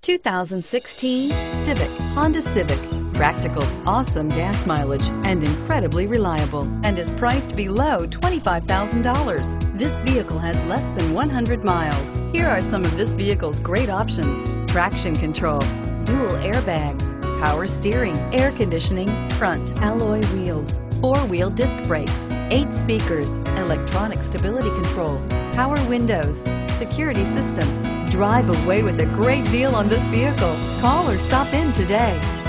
2016 Civic, Honda Civic. Practical, awesome gas mileage, and incredibly reliable, and is priced below $25,000. This vehicle has less than 100 miles. Here are some of this vehicle's great options: traction control, dual airbags, power steering, air conditioning, front alloy wheels, four-wheel disc brakes, 8 speakers, electronic stability control, power windows, security system. Drive away with a great deal on this vehicle. Call or stop in today.